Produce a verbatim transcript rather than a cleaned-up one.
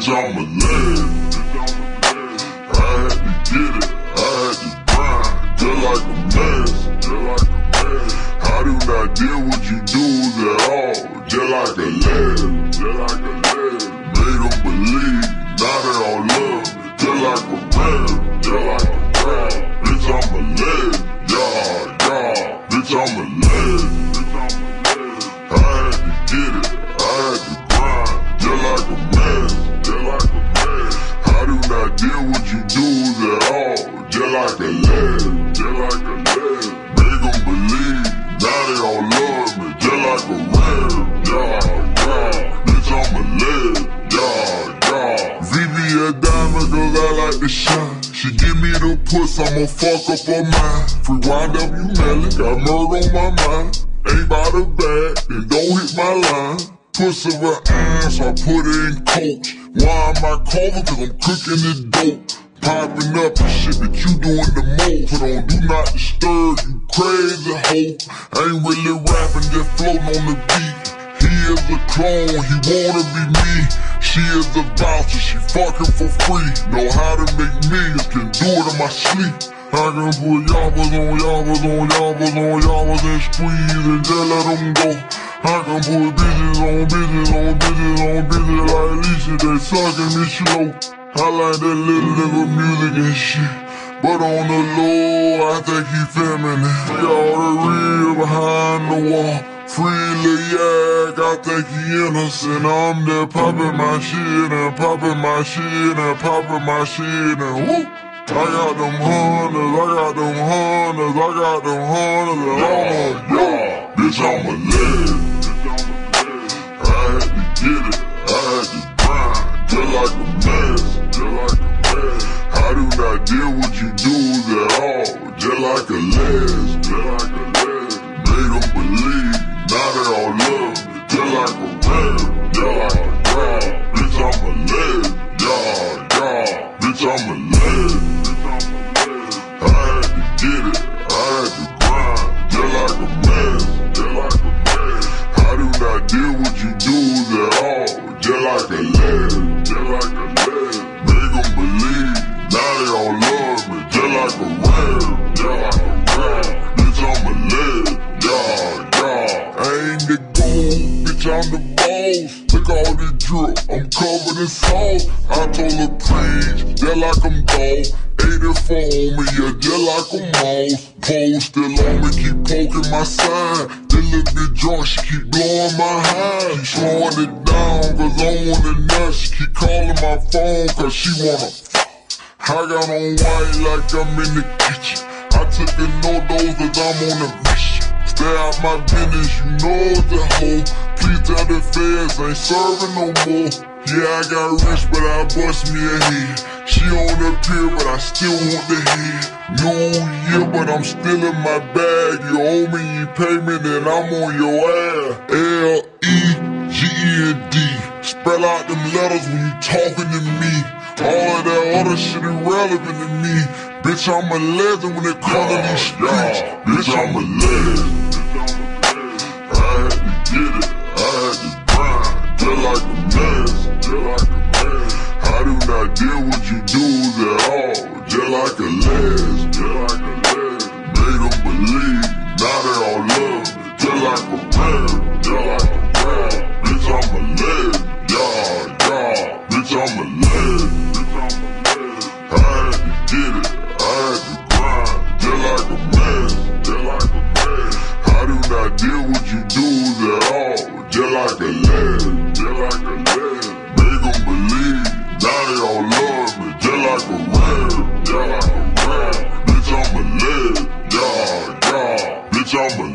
bitch, I'm a legend. I had to get it, I had to grind, just like a man, just like a man. I do not deal with you dudes at all, just like a legend, just like a legend. Made them believe, now they all love me, just like a man, just like a crowd. Bitch, I'm a legend, yeah, yeah, bitch, I'm a legend. I had to get it, I had to grind, just like a man, just like a man. I do not deal with you dudes at all, just like a legend, just like a legend. Make them believe, now they all love me, just like a rare, yeah, yeah. Bitch, I'm a legend, yeah, yeah. V B a diamond, cause I like to shine. She give me the puss, I'ma fuck up her mind. Free Y W Melly, got murder on my mind. Ain't by the bag, then don't hit my line. Puss of her ass, I put her in coach. Why am I calling? Cause I'm cooking the dope. Popping up the shit that you doing the most. Put on do not disturb, you crazy hoe. I ain't really rapping, just floating on the beat. He is a clone, he wanna be me. She is a voucher, she fucking for free. Know how to make millions, can do it in my sleep. I can put yabbas on yabbas on yabbas on yabbas and squeeze and just let them go. I can put bitches on bitches on bitches on bitches like Alicia, they sucking me slow. I like that little nigga music and shit, but on the low, I think he feminine. Free all the real behind the wall. Free Lil Yak, I think he innocent. I'm there popping my shit and popping my shit and popping my shit and whoop. I got them hunters, I got them hunters, I got them hunters, and I'm a yo, bitch, I'm a legend. I had to get it, I had to grind, just like a man, just like a man. I do not deal with you dudes at all, just like a legend, just like a legend. Made them believe, now they all love me, just like a man, just like a crowd. Bitch, I'm a legend, yeah, yeah, bitch, I'm a legend. I had to get it, I had to grind, just like a man, just like a man. I do not deal with you dudes at all, just like a legend, just like a legend. Make them believe, now they all love me, just like a rare, just like a crowd. Bitch, I'm a legend, yeah, yeah. I ain't the gold, bitch, I'm the boss. Look all the drip, I'm covered in sauce. I told her Plies, just like I'm gold. eighty-four on me, yeah, just like a mouse. Pole still on me, keep poking my side. This little bit drunk, she keep blowing my high. Keep slowing it down, cause I want it now. She keep calling my phone, cause she wanna fuck. I got on white like I'm in the kitchen. I took the no-dose cause I'm on a mission. Stay out my business, you know the hoe. Please tell the feds, ain't serving no more. Yeah, I got rich, but I bust me a head. She on the pier, but I still want the head. New year, but I'm still in my bag. You owe me, you pay me, then I'm on your ass. L E G E N D. Spell out them letters when you talking to me. All of that other shit irrelevant to me. Bitch, I'm a legend when it comes to these streets. Bitch, I'm a legend. I had to get it, I had to grind, just like a man, just like a man. I do not deal with you dudes at all, just like a legend, just like a legend. Made them believe, now they all love me, just like a man, just like a crowd. Bitch, I'm a legend, yeah, yeah, bitch, I'm a legend. I had to get it, I had to grind, just like a man, just like a man. I do not deal with you dudes at all, just like a legend, just like a legend. Make them believe, now they all love me, just like a rare, just like a crowd. Bitch, I'm a legend, yeah, yeah, bitch, I'm a